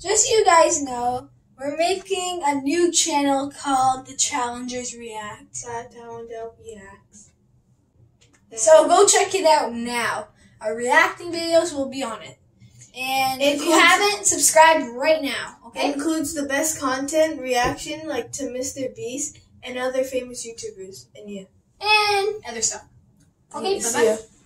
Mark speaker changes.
Speaker 1: just so you guys know, we're making a new channel called The Challengers React. So go check it out now. Our reacting videos will be on it. And if you haven't, subscribe right now, okay?
Speaker 2: It includes the best content, reaction, like to Mr. Beast and other famous YouTubers. And yeah.
Speaker 1: And other stuff. Okay, bye-bye.